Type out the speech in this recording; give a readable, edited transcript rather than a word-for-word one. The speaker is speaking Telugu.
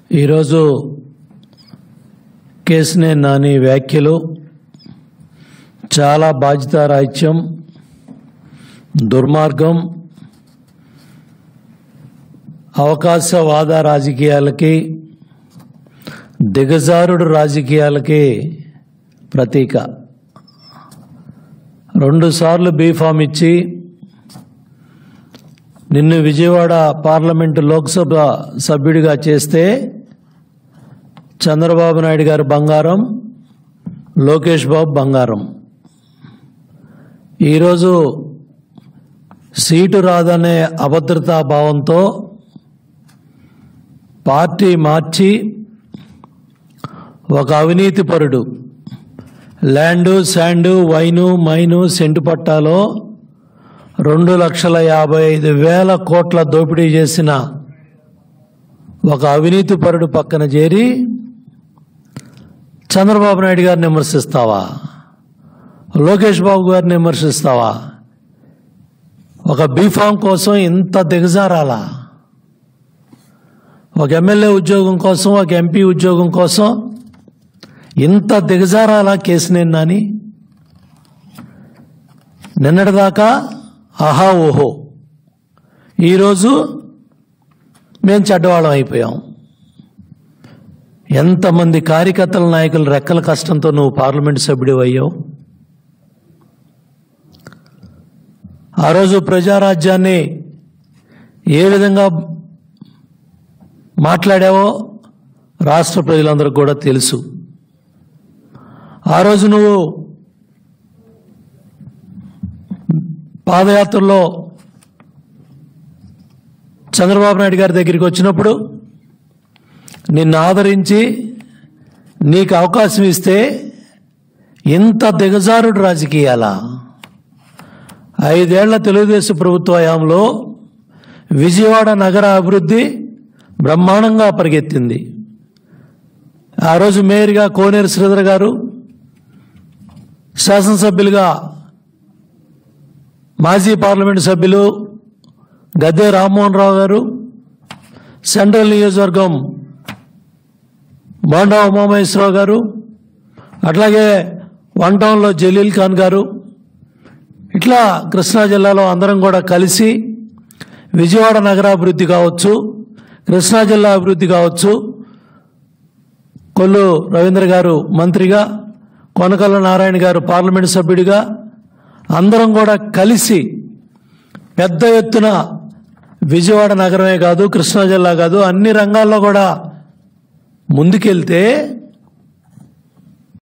ఈరోజు కేశినేని నాని వ్యాఖ్యలు చాలా బాధ్యతారాహిత్యం, దుర్మార్గం, అవకాశవాద రాజకీయాలకి, దిగజారుడు రాజకీయాలకి ప్రతీక. 2 సార్లు బీఫామ్ ఇచ్చి నిన్ను విజయవాడ పార్లమెంటు లోక్సభ సభ్యుడిగా చేస్తే చంద్రబాబు నాయుడు గారు బంగారం, లోకేష్ బాబు బంగారం. ఈరోజు సీటు రాదనే అభద్రతా భావంతో పార్టీ మార్చి ఒక అవినీతిపరుడు land, sand, wine, mine, cent పట్టాలో 2,55,000 కోట్ల దోపిడీ చేసిన ఒక అవినీతిపరుడు పక్కన చేరి చంద్రబాబు నాయుడు గారిని విమర్శిస్తావా? లోకేష్ బాబు గారిని విమర్శిస్తావా? ఒక బీఫామ్ కోసం ఇంత దిగజారాలా? ఒక ఎమ్మెల్యే ఉద్యోగం కోసం, ఒక ఎంపీ ఉద్యోగం కోసం ఇంత దిగజారాలా కేశినేని నాని? నిన్నటిదాకా ఆహా ఓహో, ఈరోజు మేము చెడ్డవాళ్ళం అయిపోయాం. ఎంతమంది కార్యకర్తల నాయకుల రెక్కల కష్టంతో నువ్వు పార్లమెంటు సభ్యుడు అయ్యావు. ఆ రోజు ప్రజారాజ్యాన్ని ఏ విధంగా మాట్లాడావో రాష్ట్ర ప్రజలందరికీ కూడా తెలుసు. ఆ రోజు నువ్వు పాదయాత్రలో చంద్రబాబు నాయుడు గారి దగ్గరికి వచ్చినప్పుడు నిన్ను ఆదరించి నీకు అవకాశం ఇస్తే ఇంత దిగజారుడు రాజకీయాలా? 5 ఏళ్ల తెలుగుదేశం ప్రభుత్వ హయాంలో విజయవాడ నగర అభివృద్ధి బ్రహ్మాండంగా పరిగెత్తింది. ఆ రోజు మేయర్గా కోనేరు శ్రీధర్ గారు, శాసనసభ్యులుగా మాజీ పార్లమెంటు సభ్యులు గద్దె రామ్మోహన్ రావు గారు, సెంట్రల్ నియోజకవర్గం బోండా ఉమామహేశ్వరరావు గారు, అట్లాగే 1 టౌన్లో జలీల్ ఖాన్ గారు, ఇట్లా కృష్ణా జిల్లాలో అందరం కూడా కలిసి విజయవాడ నగరాభివృద్ధి కావచ్చు, కృష్ణా జిల్లా అభివృద్ధి కావచ్చు, కొల్లు రవీంద్ర గారు మంత్రిగా, కొనకళ్ళ నారాయణ గారు పార్లమెంటు సభ్యుడిగా అందరం కూడా కలిసి పెద్ద ఎత్తున విజయవాడ నగరమే కాదు, కృష్ణా జిల్లా కాదు, అన్ని రంగాల్లో కూడా ముందుకెళ్తే